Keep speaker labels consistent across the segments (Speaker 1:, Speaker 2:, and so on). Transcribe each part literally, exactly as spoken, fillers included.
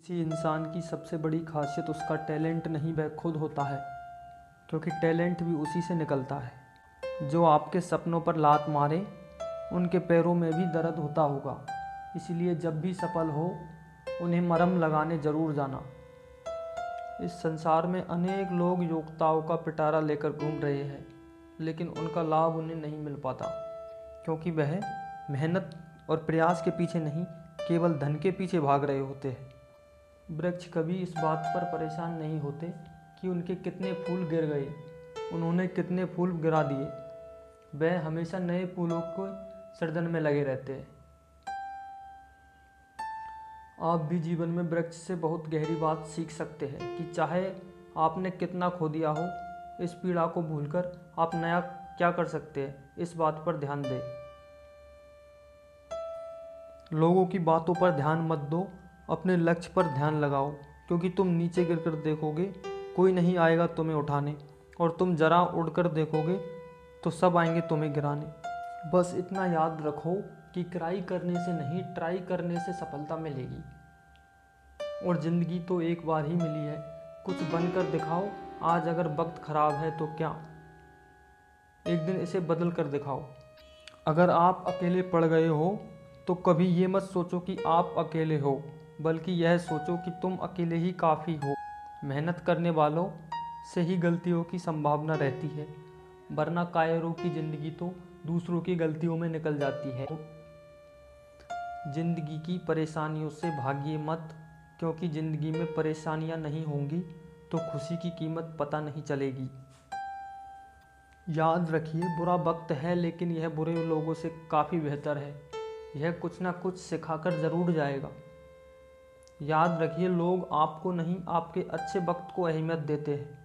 Speaker 1: किसी इंसान की सबसे बड़ी खासियत उसका टैलेंट नहीं, वह खुद होता है, क्योंकि टैलेंट भी उसी से निकलता है। जो आपके सपनों पर लात मारे उनके पैरों में भी दर्द होता होगा, इसलिए जब भी सफल हो उन्हें मरहम लगाने ज़रूर जाना। इस संसार में अनेक लोग योग्यताओं का पिटारा लेकर घूम रहे हैं, लेकिन उनका लाभ उन्हें नहीं मिल पाता, क्योंकि वह मेहनत और प्रयास के पीछे नहीं, केवल धन के पीछे भाग रहे होते हैं। वृक्ष कभी इस बात पर परेशान नहीं होते कि उनके कितने फूल गिर गए, उन्होंने कितने फूल गिरा दिए। वह हमेशा नए फूलों को सृजन में लगे रहते हैं। आप भी जीवन में वृक्ष से बहुत गहरी बात सीख सकते हैं कि चाहे आपने कितना खो दिया हो, इस पीड़ा को भूलकर आप नया क्या कर सकते हैं, इस बात पर ध्यान दें। लोगों की बातों पर ध्यान मत दो, अपने लक्ष्य पर ध्यान लगाओ, क्योंकि तुम नीचे गिरकर देखोगे कोई नहीं आएगा तुम्हें उठाने, और तुम जरा उड़कर देखोगे तो सब आएंगे तुम्हें गिराने। बस इतना याद रखो कि ट्राई करने से नहीं, ट्राई करने से सफलता मिलेगी, और ज़िंदगी तो एक बार ही मिली है। कुछ बनकर दिखाओ। आज अगर वक्त खराब है तो क्या, एक दिन इसे बदल कर दिखाओ। अगर आप अकेले पड़ गए हो तो कभी ये मत सोचो कि आप अकेले हो, बल्कि यह सोचो कि तुम अकेले ही काफ़ी हो। मेहनत करने वालों से ही गलतियों की संभावना रहती है, वरना कायरों की ज़िंदगी तो दूसरों की गलतियों में निकल जाती है। ज़िंदगी की परेशानियों से भागिए मत, क्योंकि ज़िंदगी में परेशानियां नहीं होंगी तो खुशी की कीमत पता नहीं चलेगी। याद रखिए, बुरा वक्त है, लेकिन यह बुरे लोगों से काफ़ी बेहतर है। यह कुछ ना कुछ सिखाकर ज़रूर जाएगा। याद रखिए, लोग आपको नहीं, आपके अच्छे वक्त को अहमियत देते हैं।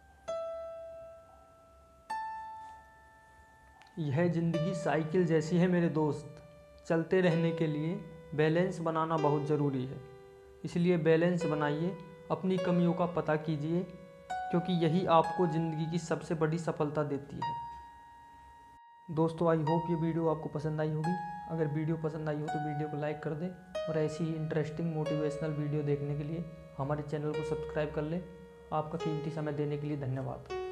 Speaker 1: यह ज़िंदगी साइकिल जैसी है मेरे दोस्त, चलते रहने के लिए बैलेंस बनाना बहुत ज़रूरी है। इसलिए बैलेंस बनाइए, अपनी कमियों का पता कीजिए, क्योंकि यही आपको ज़िंदगी की सबसे बड़ी सफलता देती है। दोस्तों, आई होप ये वीडियो आपको पसंद आई होगी। अगर वीडियो पसंद आई हो तो वीडियो को लाइक कर दें, और ऐसी ही इंटरेस्टिंग मोटिवेशनल वीडियो देखने के लिए हमारे चैनल को सब्सक्राइब कर लें। आपका कीमती समय देने के लिए धन्यवाद।